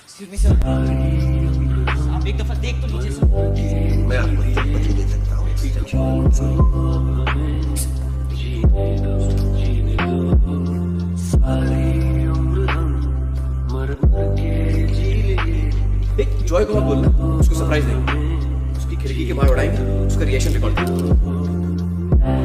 Excuse me sir, आप एक दफा देख तो लीजिए सर। मैं आपको पति दे सकता हूँ। जॉय को मत बोलना, उसको सरप्राइज देंगे। उसकी खिड़की के बाहर उड़ाएंगे, उसका रिएक्शन रिकॉर्ड करेंगे।